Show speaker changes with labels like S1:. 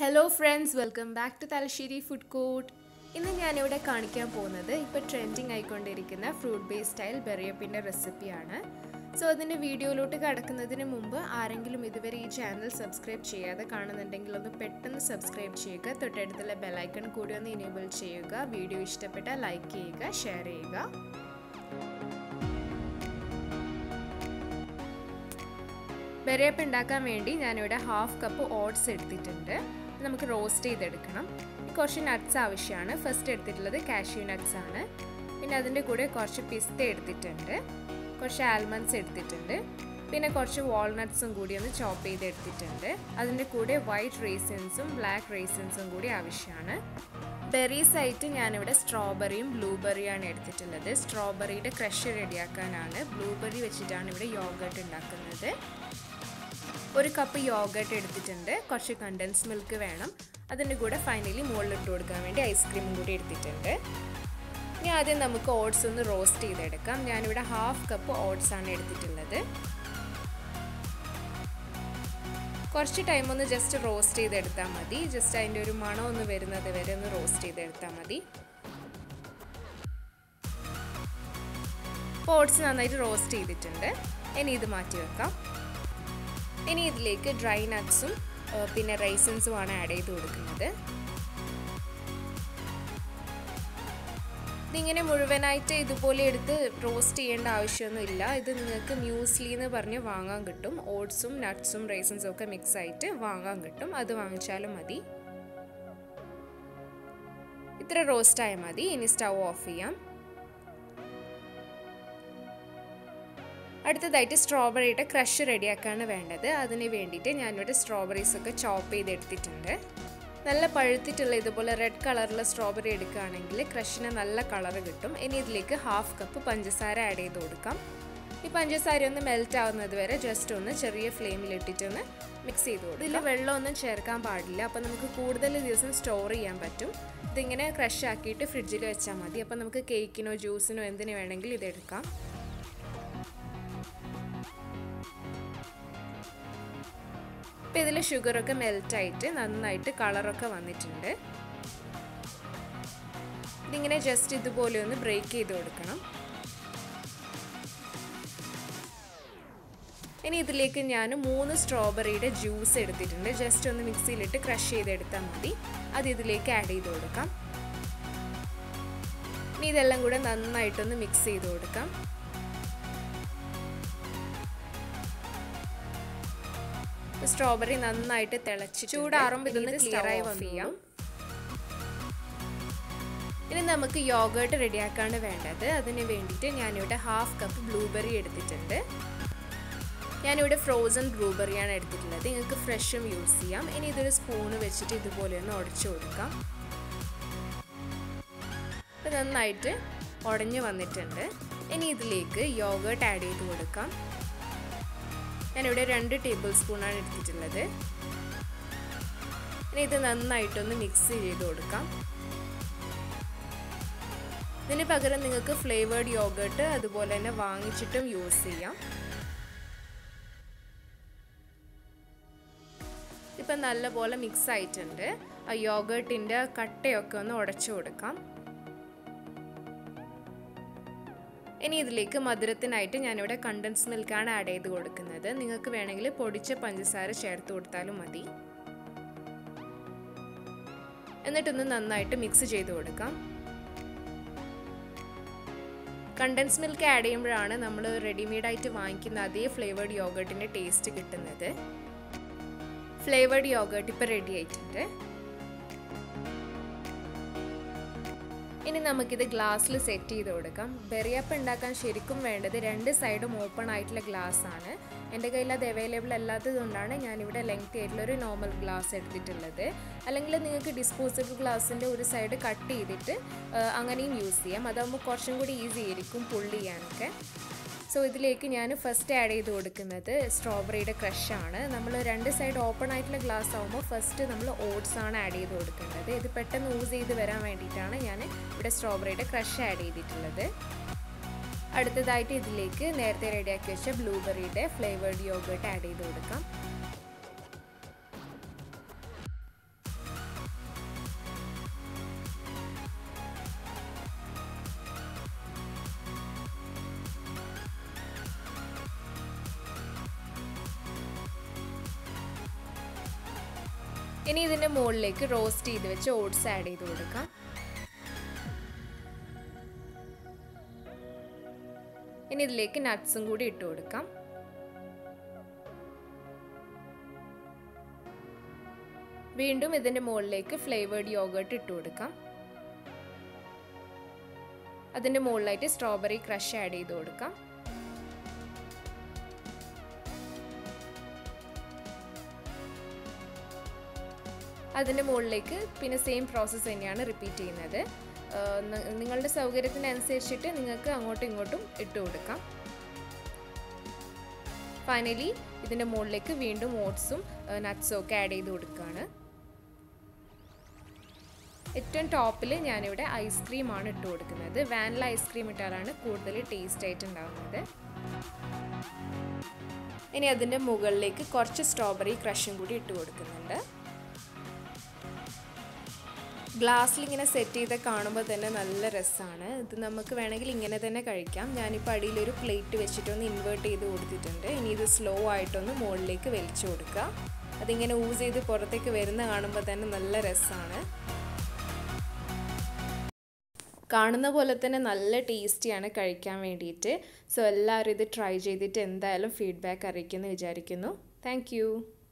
S1: Hello friends, welcome back to Talashiri Food Court. ഇന്ന് ഞാൻ ഇവിടെ കാണിക്കാൻ പോകുന്നത് ഇപ്പോൾ ട്രെൻഡിങ് ആയിക്കൊണ്ടിരിക്കുന്ന Fruitbae style berryup-ന്റെ റെസിപ്പിയാണ്. സോ അതിന്റെ വീഡിയോയിലോട്ട് കടക്കുന്നതിന് മുമ്പ് ആരെങ്കിലും ഇതുവരെ ഈ ചാനൽ സബ്സ്ക്രൈബ് ചെയ്യാതെ കാണുന്നുണ്ടെങ്കിൽ ഒന്ന് പെട്ടെന്ന് സബ്സ്ക്രൈബ് ചെയ്യുക. തൊട്ടടുത്തുള്ള ബെൽ ഐക്കൺ കൂടി ഒന്ന് എനേബിൾ ചെയ്യുക. വീഡിയോ ഇഷ്ടപ്പെട്ടാൽ ലൈക്ക് ചെയ്യുക, ഷെയർ ചെയ്യുക. berryup ഉണ്ടാക്കാൻ വേണ്ടി ഞാൻ ഇവിടെ 1/2 കപ്പ് ഓട്സ് എടുത്തിട്ടുണ്ട്. നമുക്ക് റോസ്റ്റ് ചെയ്തെടുക്കണം. കുറച്ച് നട്ട്സ് ആവശ്യമാണ്. ഫസ്റ്റ് എടുത്തിട്ടുള്ളത് കാഷ്യൂ നട്ട്സ് ആണ്. പിന്നെ അതിൻ്റെ കൂടെ കുറച്ച് പിസ്ത എടുത്തിട്ടുണ്ട്, കുറച്ച് ആൽമണ്ട്സ് എടുത്തിട്ടുണ്ട്, പിന്നെ കുറച്ച് വാൾനട്ട്സും കൂടി ഒന്ന് ചോപ്പ് ചെയ്തെടുത്തിട്ടുണ്ട്. അതിൻ്റെ കൂടെ വൈറ്റ് റേസിൻസും ബ്ലാക്ക് റേസിൻസും കൂടി ആവശ്യമാണ്. ബെറീസ് ആയിട്ട് ഞാനിവിടെ സ്ട്രോബെറിയും ബ്ലൂബെറിയാണ് എടുത്തിട്ടുള്ളത്. സ്ട്രോബെറിയുടെ ക്രഷ് റെഡിയാക്കാനാണ്. ബ്ലൂബെറി വെച്ചിട്ടാണ് ഇവിടെ യോഗർട്ട് ഉണ്ടാക്കുന്നത്. 1 കപ്പ് യോഗർട്ട് എടുത്തിട്ടുണ്ട്. കുറച്ച് കണ്ടൻസ് മിൽക്ക് വേണം. അതിൻ്റെ കൂടെ ഫൈനലി മുകളിലിട്ട് കൊടുക്കാൻ വേണ്ടി ഐസ്ക്രീമും കൂടി എടുത്തിട്ടുണ്ട്. ഇനി ആദ്യം നമുക്ക് ഓട്സ് ഒന്ന് റോസ്റ്റ് ചെയ്തെടുക്കാം. ഞാനിവിടെ 1/2 കപ്പ് ഓട്സ് ആണ് എടുത്തിട്ടുള്ളത്. കുറച്ച് ടൈം ഒന്ന് ജസ്റ്റ് റോസ്റ്റ് ചെയ്തെടുത്താൽ മതി. ജസ്റ്റ് അതിൻ്റെ ഒരു മണം ഒന്ന് വരുന്നത് വരെ ഒന്ന് റോസ്റ്റ് ചെയ്തെടുത്താൽ മതി. ഇപ്പോൾ ഓട്സ് നന്നായിട്ട് റോസ്റ്റ് ചെയ്തിട്ടുണ്ട്. ഇനി ഇത് മാറ്റി വെക്കാം. ഇനി ഇതിലേക്ക് ഡ്രൈ നട്ട്സും പിന്നെ റൈസിൻസും ആണ് ആഡ് ചെയ്ത് കൊടുക്കുന്നത്. ഇതിങ്ങനെ മുഴുവനായിട്ട് ഇതുപോലെ എടുത്ത് റോസ്റ്റ് ചെയ്യേണ്ട ആവശ്യമൊന്നുമില്ല. ഇത് നിങ്ങൾക്ക് മ്യൂസ്ലി എന്ന് പറഞ്ഞ് വാങ്ങാൻ കിട്ടും. ഓട്സും നട്ട്സും റൈസിൻസും ഒക്കെ മിക്സ് ആയിട്ട് വാങ്ങാൻ കിട്ടും. അത് വാങ്ങിച്ചാലും മതി. ഇത്ര റോസ്റ്റ് ആയാൽ മതി. ഇനി സ്റ്റൗ ഓഫ് ചെയ്യാം. അടുത്തതായിട്ട് സ്ട്രോബെറിയുടെ ക്രഷ് റെഡിയാക്കാണ് വേണ്ടത്. അതിന് വേണ്ടിയിട്ട് ഞാനിവിടെ സ്ട്രോബെറീസ് ഒക്കെ ചോപ്പ് ചെയ്തെടുത്തിട്ടുണ്ട്. നല്ല പഴുത്തിട്ടുള്ള ഇതുപോലെ റെഡ് കളറുള്ള സ്ട്രോബെറി എടുക്കുകയാണെങ്കിൽ ക്രഷിന് നല്ല കളർ കിട്ടും. ഇനി ഇതിലേക്ക് 1/2 കപ്പ് പഞ്ചസാര ആഡ് ചെയ്ത് കൊടുക്കാം. ഈ പഞ്ചസാര ഒന്ന് മെൽറ്റ് ആവുന്നത് വരെ ജസ്റ്റ് ഒന്ന് ചെറിയ ഫ്ലെയിമിലിട്ടിട്ടൊന്ന് മിക്സ് ചെയ്ത് കൊടുക്കും. ഇതിൽ വെള്ളമൊന്നും ചേർക്കാൻ പാടില്ല. അപ്പോൾ നമുക്ക് കൂടുതൽ ദിവസം സ്റ്റോർ ചെയ്യാൻ പറ്റും. ഇതിങ്ങനെ ക്രഷ് ആക്കിയിട്ട് ഫ്രിഡ്ജിൽ വെച്ചാൽ മതി. അപ്പോൾ നമുക്ക് കേക്കിനോ ജ്യൂസിനോ എന്തിനു വേണമെങ്കിലും ഇതെടുക്കാം. ഇപ്പോൾ ഇതിൽ ഷുഗറൊക്കെ മെൽറ്റായിട്ട് നന്നായിട്ട് കളറൊക്കെ വന്നിട്ടുണ്ട്. ഇതിങ്ങനെ ജസ്റ്റ് ഇതുപോലെ ഒന്ന് ബ്രേക്ക് ചെയ്ത് കൊടുക്കണം. ഇനി ഇതിലേക്ക് ഞാൻ 3 സ്ട്രോബെറിയുടെ ജ്യൂസ് എടുത്തിട്ടുണ്ട്. ജസ്റ്റ് ഒന്ന് മിക്സിയിലിട്ട് ക്രഷ് ചെയ്തെടുത്താൽ മതി. അത് ഇതിലേക്ക് ആഡ് ചെയ്ത് കൊടുക്കാം. ഇനി ഇതെല്ലാം കൂടെ നന്നായിട്ടൊന്ന് മിക്സ് ചെയ്ത് കൊടുക്കാം. സ്ട്രോബെറി നന്നായിട്ട് തിളച്ച് ചൂടാറുമ്പോൾ ഇതൊന്ന് ക്ലിയർ ആയി വന്നു. ഇനി നമുക്ക് യോഗർട്ട് റെഡിയാക്കാണ് വേണ്ടത്. അതിന് വേണ്ടിയിട്ട് ഞാനിവിടെ 1/2 കപ്പ് ബ്ലൂബെറി എടുത്തിട്ടുണ്ട്. ഞാനിവിടെ ഫ്രോസൺ ബ്ലൂബെറിയാണ് എടുത്തിട്ടുള്ളത്. നിങ്ങൾക്ക് ഫ്രഷും യൂസ് ചെയ്യാം. ഇനി ഇതൊരു സ്പൂണ് വെച്ചിട്ട് ഇതുപോലെ ഒന്ന് ഉടച്ചു കൊടുക്കാം. ഇത് നന്നായിട്ട് ഉടഞ്ഞു വന്നിട്ടുണ്ട്. ഇനി ഇതിലേക്ക് യോഗർട്ട് ആഡ് ചെയ്ത് കൊടുക്കാം. ഞാനിവിടെ 2 ടേബിൾ സ്പൂണാണ് എടുത്തിട്ടുള്ളത്. ഇനി ഇത് നന്നായിട്ടൊന്ന് മിക്സ് ചെയ്ത് കൊടുക്കാം. ഇതിന് പകരം നിങ്ങൾക്ക് ഫ്ലേവേർഡ് യോഗർട്ട് അതുപോലെ തന്നെ വാങ്ങിച്ചിട്ടും യൂസ് ചെയ്യാം. ഇപ്പം നല്ലപോലെ മിക്സ് ആയിട്ടുണ്ട്. ആ യോഗർട്ടിൻ്റെ കട്ടയൊക്കെ ഒന്ന് ഉടച്ചു കൊടുക്കാം. ഇനി ഇതിലേക്ക് മധുരത്തിനായിട്ട് ഞാനിവിടെ കണ്ടൻസ് മിൽക്കാണ് ആഡ് ചെയ്ത് കൊടുക്കുന്നത്. നിങ്ങൾക്ക് വേണമെങ്കിൽ പൊടിച്ച പഞ്ചസാര ചേർത്ത് കൊടുത്താലും മതി. എന്നിട്ടൊന്ന് നന്നായിട്ട് മിക്സ് ചെയ്ത് കൊടുക്കാം. കണ്ടൻസ് മിൽക്ക് ആഡ് ചെയ്യുമ്പോഴാണ് നമ്മൾ റെഡിമെയ്ഡായിട്ട് വാങ്ങിക്കുന്ന അതേ ഫ്ലേവേർഡ് യോഗർട്ടിൻ്റെ ടേസ്റ്റ് കിട്ടുന്നത്. ഫ്ലേവേർഡ് യോഗർട്ട് ഇപ്പോൾ റെഡി ആയിട്ടുണ്ട്. ഇനി നമുക്കിത് ഗ്ലാസ്സിൽ സെറ്റ് ചെയ്ത് കൊടുക്കാം. ബെറിയപ്പ് ഉണ്ടാക്കാൻ ശരിക്കും വേണ്ടത് 2 സൈഡും ഓപ്പൺ ആയിട്ടുള്ള ഗ്ലാസ് ആണ്. എൻ്റെ കയ്യിൽ അത് അവൈലബിൾ അല്ലാത്തത് കൊണ്ടാണ് ഞാനിവിടെ ലെങ്ത് ആയിട്ടുള്ളൊരു നോർമൽ ഗ്ലാസ് എടുത്തിട്ടുള്ളത്. അല്ലെങ്കിൽ നിങ്ങൾക്ക് ഡിസ്പോസിബിൾ ഗ്ലാസിൻ്റെ ഒരു സൈഡ് കട്ട് ചെയ്തിട്ട് അങ്ങനെയും യൂസ് ചെയ്യാം. അതാകുമ്പോൾ കുറച്ചും കൂടി ഈസി ആയിരിക്കും പുള്ളി ചെയ്യാനൊക്കെ. സോ ഇതിലേക്ക് ഞാൻ ഫസ്റ്റ് ആഡ് ചെയ്ത് കൊടുക്കുന്നത് സ്ട്രോബെറിയുടെ ക്രഷാണ്. നമ്മൾ 2 സൈഡ് ഓപ്പൺ ആയിട്ടുള്ള ഗ്ലാസ് ആകുമ്പോൾ ഫസ്റ്റ് നമ്മൾ ഓട്സ് ആണ് ആഡ് ചെയ്ത് കൊടുക്കേണ്ടത്. ഇത് പെട്ടെന്ന് യൂസ് ചെയ്ത് വരാൻ വേണ്ടിയിട്ടാണ് ഞാൻ ഇവിടെ സ്ട്രോബെറിയുടെ ക്രഷ് ആഡ് ചെയ്തിട്ടുള്ളത്. അടുത്തതായിട്ട് ഇതിലേക്ക് നേരത്തെ റെഡിയാക്കി വെച്ച ബ്ലൂബെറിയുടെ ഫ്ലേവേർഡ് യോഗർട്ട് ആഡ് ചെയ്ത് കൊടുക്കാം. ഇനി ഇതിൻ്റെ മുകളിലേക്ക് റോസ്റ്റ് ചെയ്ത് വെച്ച് ഓട്സ് ആഡ് ചെയ്ത് കൊടുക്കാം. ഇനി ഇതിലേക്ക് നട്ട്സും കൂടി ഇട്ട് കൊടുക്കാം. വീണ്ടും ഇതിൻ്റെ മുകളിലേക്ക് ഫ്ലേവേർഡ് യോഗർട്ട് ഇട്ട് കൊടുക്കാം. അതിൻ്റെ മുകളിലായിട്ട് സ്ട്രോബെറി ക്രഷ് ആഡ് ചെയ്ത് കൊടുക്കാം. അതിൻ്റെ മുകളിലേക്ക് പിന്നെ സെയിം പ്രോസസ്സ് തന്നെയാണ് റിപ്പീറ്റ് ചെയ്യുന്നത്. നിങ്ങളുടെ സൗകര്യത്തിനനുസരിച്ചിട്ട് നിങ്ങൾക്ക് അങ്ങോട്ടും ഇങ്ങോട്ടും ഇട്ട് കൊടുക്കാം. ഫൈനലി ഇതിൻ്റെ മുകളിലേക്ക് വീണ്ടും ഓട്സും നട്ട്സും ഒക്കെ ആഡ് ചെയ്ത് കൊടുക്കുകയാണ്. ഏറ്റവും ടോപ്പിൽ ഞാനിവിടെ ഐസ്ക്രീമാണ് ഇട്ട് കൊടുക്കുന്നത്. വാനില ഐസ്ക്രീം ഇട്ടാലാണ് കൂടുതൽ ടേസ്റ്റ് ആയിട്ട് ഉണ്ടാകുന്നത്. ഇനി അതിൻ്റെ മുകളിലേക്ക് കുറച്ച് സ്ട്രോബെറി ക്രഷും കൂടി ഇട്ട് കൊടുക്കുന്നുണ്ട്. ഗ്ലാസ്സിൽ ഇങ്ങനെ സെറ്റ് ചെയ്ത് കാണുമ്പോൾ തന്നെ നല്ല രസമാണ്. ഇത് നമുക്ക് വേണമെങ്കിൽ ഇങ്ങനെ തന്നെ കഴിക്കാം. ഞാനിപ്പോൾ അടിയിലൊരു പ്ലേറ്റ് വെച്ചിട്ടൊന്ന് ഇൻവേർട്ട് ചെയ്ത് കൊടുത്തിട്ടുണ്ട്. ഇനി ഇത് സ്ലോ ആയിട്ടൊന്ന് മുകളിലേക്ക് വലിച്ചു കൊടുക്കുക. അതിങ്ങനെ ഊസ് ചെയ്ത് പുറത്തേക്ക് വരുന്ന കാണുമ്പോൾ തന്നെ നല്ല രസമാണ്. കാണുന്ന പോലെ തന്നെ നല്ല ടേസ്റ്റിയാണ് കഴിക്കാൻ വേണ്ടിയിട്ട്. സോ എല്ലാവരും ഇത് ട്രൈ ചെയ്തിട്ട് എന്തായാലും ഫീഡ്ബാക്ക് അറിയിക്കുമെന്ന് വിചാരിക്കുന്നു. താങ്ക്